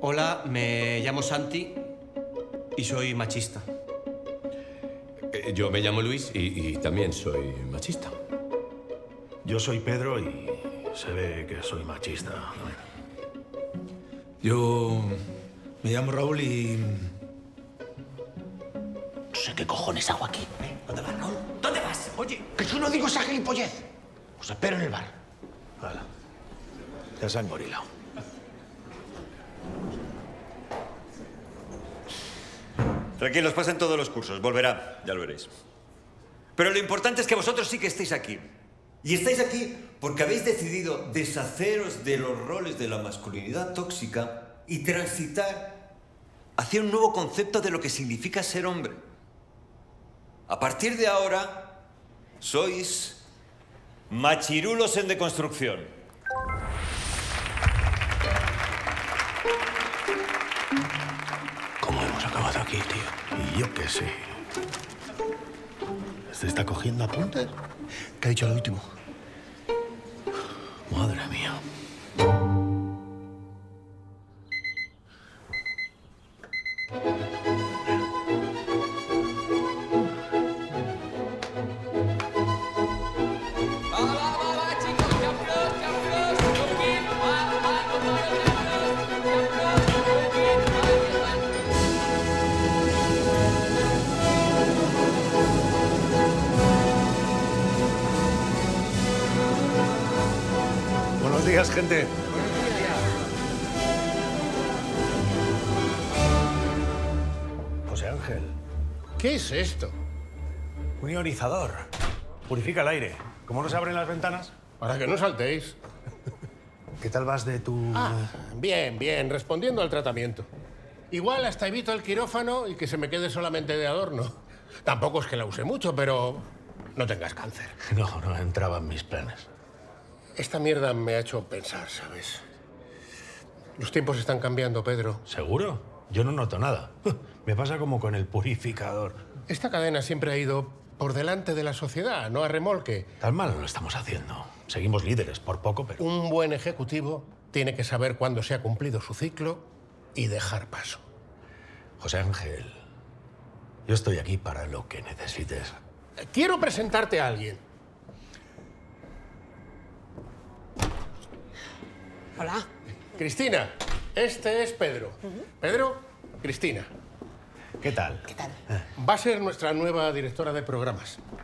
Hola, me llamo Santi y soy machista. Yo me llamo Luis y también soy machista. Yo soy Pedro y se ve que soy machista. Yo me llamo Raúl y... No sé qué cojones hago aquí. ¿Dónde vas, Raúl? ¿Dónde vas? Oye, que yo no digo esa gilipollez. Os espero en el bar. Hala. Ya se han gorilado. Tranquilos, pasen todos los cursos. Volverá, ya lo veréis. Pero lo importante es que vosotros sí que estéis aquí. Y estáis aquí porque habéis decidido deshaceros de los roles de la masculinidad tóxica y transitar hacia un nuevo concepto de lo que significa ser hombre. A partir de ahora, sois machirulos en deconstrucción. ¿Cómo hemos acabado aquí, tío? Y yo qué sé. ¿Este está cogiendo apuntes? ¿Qué ha dicho lo último? Madre mía. Buenos días, gente. José Ángel, ¿Qué es esto? un ionizador. Purifica el aire. ¿Cómo no se abren las ventanas? Para que no saltéis. ¿Qué tal vas de tu...? Bien, bien, respondiendo al tratamiento. Igual hasta evito el quirófano y que se me quede solamente de adorno. Tampoco es que la use mucho, pero no tengas cáncer. No entraba en mis planes. Esta mierda me ha hecho pensar, ¿sabes? Los tiempos están cambiando, Pedro. ¿Seguro? Yo no noto nada. Me pasa como con el purificador. Esta cadena siempre ha ido por delante de la sociedad, no a remolque. Tan mal no lo estamos haciendo. Seguimos líderes, por poco, pero... Un buen ejecutivo tiene que saber cuándo se ha cumplido su ciclo y dejar paso. José Ángel, yo estoy aquí para lo que necesites. Quiero presentarte a alguien. Hola. Cristina, este es Pedro. Pedro, Cristina. ¿Qué tal? ¿Qué tal? Va a ser nuestra nueva directora de programas.